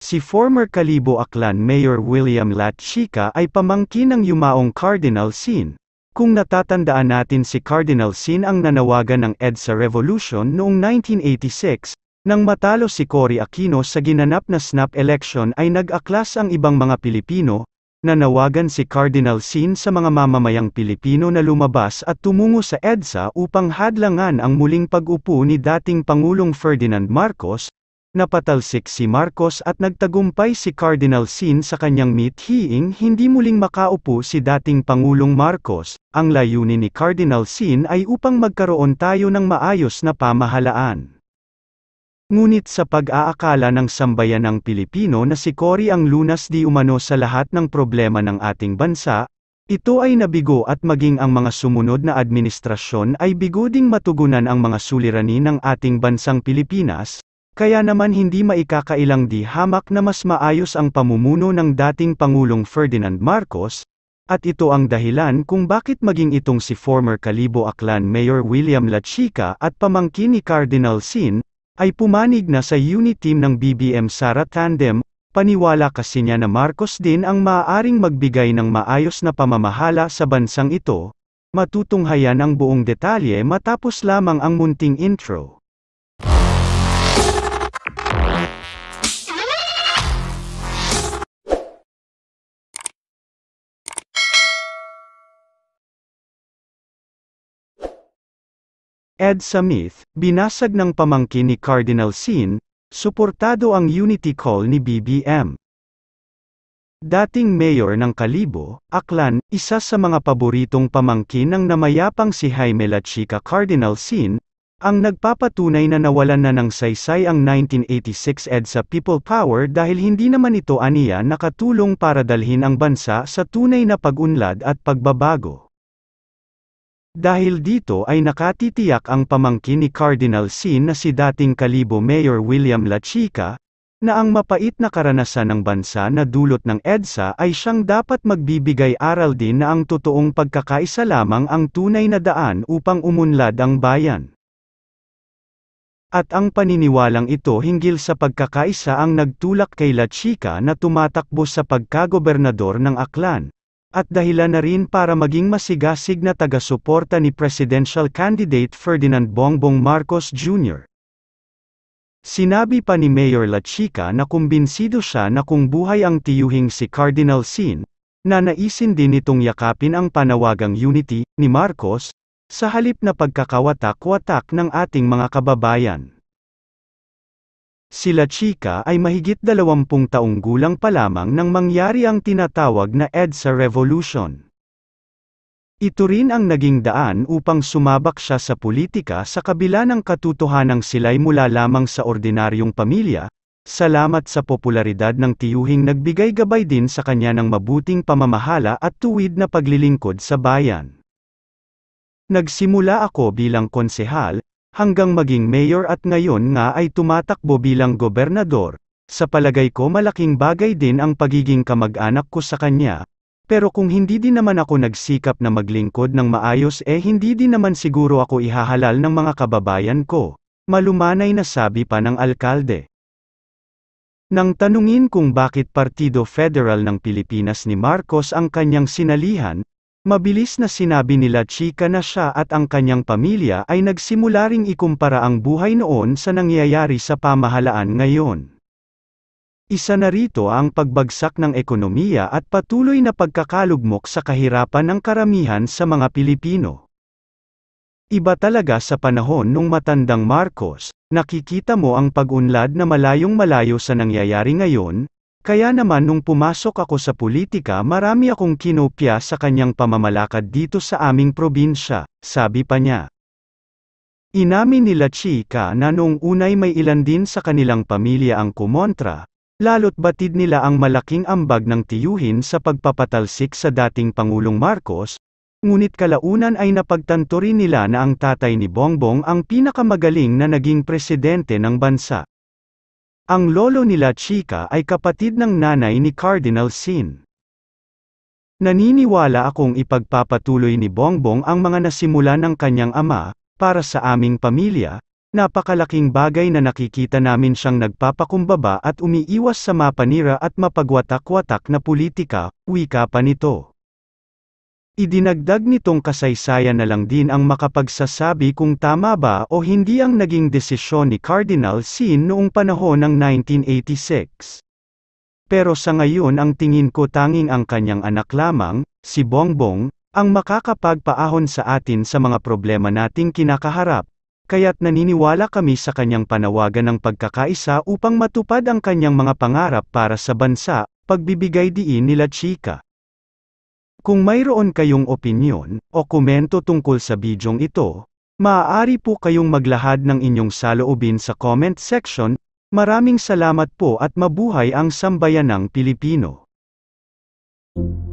Si former Kalibo Aklan Mayor William Lachica ay pamangkin ng yumaong Cardinal Sin. Kung natatandaan natin, si Cardinal Sin ang nanawagan ng EDSA Revolution noong 1986, nang matalo si Cory Aquino sa ginanap na snap election ay nag-aklas ang ibang mga Pilipino, nanawagan si Cardinal Sin sa mga mamamayang Pilipino na lumabas at tumungo sa EDSA upang hadlangan ang muling pag-upo ni dating Pangulong Ferdinand Marcos. Napatalsik si Marcos at nagtagumpay si Cardinal Sin sa kanyang mithiing hindi muling makaupo si dating Pangulong Marcos. Ang layunin ni Cardinal Sin ay upang magkaroon tayo ng maayos na pamahalaan. Ngunit sa pag-aakala ng sambayanang Pilipino na si Cory ang lunas di umano sa lahat ng problema ng ating bansa, ito ay nabigo at maging ang mga sumunod na administrasyon ay bigo ding matugunan ang mga suliranin ng ating bansang Pilipinas. Kaya naman hindi maikakailang di hamak na mas maayos ang pamumuno ng dating Pangulong Ferdinand Marcos, at ito ang dahilan kung bakit maging itong si former Kalibo Aklan Mayor William Lachica at pamangkin ni Cardinal Sin, ay pumanig na sa unit team ng BBM Sara Tandem. Paniwala kasi niya na Marcos din ang maaaring magbigay ng maayos na pamamahala sa bansang ito. Matutunghayan ang buong detalye matapos lamang ang munting intro. EDSA myth, binasag ng pamangkin ni Cardinal Sin, suportado ang unity call ni BBM. Dating mayor ng Kalibo, Aklan, isa sa mga paboritong pamangkin ng namayapang si Jaime Lachica Cardinal Sin, ang nagpapatunay na nawalan na ng saysay ang 1986 EDSA People Power dahil hindi naman ito aniya nakatulong para dalhin ang bansa sa tunay na pag-unlad at pagbabago. Dahil dito ay nakatitiyak ang pamangkin ni Cardinal Sin na si dating Kalibo Mayor William Lachica, na ang mapait na karanasan ng bansa na dulot ng EDSA ay siyang dapat magbibigay aral din na ang totoong pagkakaisa lamang ang tunay na daan upang umunlad ang bayan. At ang paniniwalang ito hinggil sa pagkakaisa ang nagtulak kay Lachica na tumatakbo sa pagkagobernador ng Aklan, at dahilan na rin para maging masigasig na taga-suporta ni Presidential Candidate Ferdinand Bongbong Marcos Jr. Sinabi pa ni Mayor Lachica na kumbinsido siya na kung buhay ang tiyuhing si Cardinal Sin, na naisin din nitong yakapin ang panawagang unity ni Marcos, sa halip na pagkakawatak-watak ng ating mga kababayan. Si Lachica ay mahigit 20 taong gulang pa lamang nang mangyari ang tinatawag na EDSA Revolution. Ito rin ang naging daan upang sumabak siya sa politika sa kabila ng katotohanang sila'y mula lamang sa ordinaryong pamilya, salamat sa popularidad ng tiyuhing nagbigay gabay din sa kanya ng mabuting pamamahala at tuwid na paglilingkod sa bayan. Nagsimula ako bilang konsehal, hanggang maging mayor at ngayon nga ay tumatakbo bilang gobernador. Sa palagay ko malaking bagay din ang pagiging kamag-anak ko sa kanya, pero kung hindi din naman ako nagsikap na maglingkod ng maayos hindi din naman siguro ako ihahalal ng mga kababayan ko, malumanay na sabi pa ng alkalde. Nang tanungin kung bakit Partido Federal ng Pilipinas ni Marcos ang kanyang sinalihan, mabilis na sinabi ni Lachica na siya at ang kanyang pamilya ay nagsimula ring ikumpara ang buhay noon sa nangyayari sa pamahalaan ngayon. Isa na rito ang pagbagsak ng ekonomiya at patuloy na pagkakalugmok sa kahirapan ng karamihan sa mga Pilipino. Iba talaga sa panahon nung matandang Marcos, nakikita mo ang pag-unlad na malayong-malayo sa nangyayari ngayon. Kaya naman nung pumasok ako sa politika marami akong kinopya sa kanyang pamamalakad dito sa aming probinsya, sabi pa niya. Inamin ni Lachica na noong unay may ilan din sa kanilang pamilya ang kumontra, lalo't batid nila ang malaking ambag ng tiyuhin sa pagpapatalsik sa dating Pangulong Marcos, ngunit kalaunan ay napagtanto rin nila na ang tatay ni Bongbong ang pinakamagaling na naging presidente ng bansa. Ang lolo ni Lachica ay kapatid ng nanay ni Cardinal Sin. Naniniwala akong ipagpapatuloy ni Bongbong ang mga nasimula ng kanyang ama, para sa aming pamilya, Napakalaking bagay na nakikita namin siyang nagpapakumbaba at umiiwas sa mapanira at mapagwatak-watak na politika, wika pa nito. Idinagdag nitong kasaysayan na lang din ang makapagsasabi kung tama ba o hindi ang naging desisyon ni Cardinal Sin noong panahon ng 1986. Pero sa ngayon ang tingin ko tanging ang kanyang anak lamang, si Bongbong, ang makakapagpaahon sa atin sa mga problema nating kinakaharap, kaya't naniniwala kami sa kanyang panawagan ng pagkakaisa upang matupad ang kanyang mga pangarap para sa bansa, pagbibigay diin nila chika. Kung mayroon kayong opinyon o komento tungkol sa bidyong ito, maaari po kayong maglahad ng inyong saloobin sa comment section. Maraming salamat po at mabuhay ang sambayanang Pilipino.